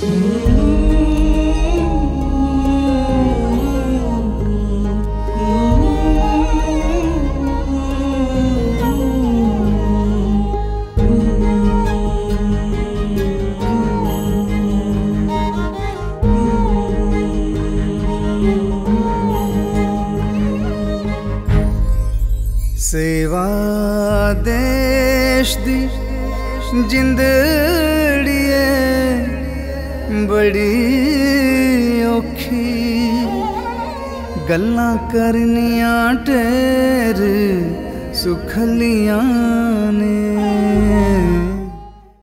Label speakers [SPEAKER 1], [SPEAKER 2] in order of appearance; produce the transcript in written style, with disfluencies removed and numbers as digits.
[SPEAKER 1] सेवा देश दी जिंदड़ी बड़ी औखी, गल्लां करनियां ढेर सुखलियां ने।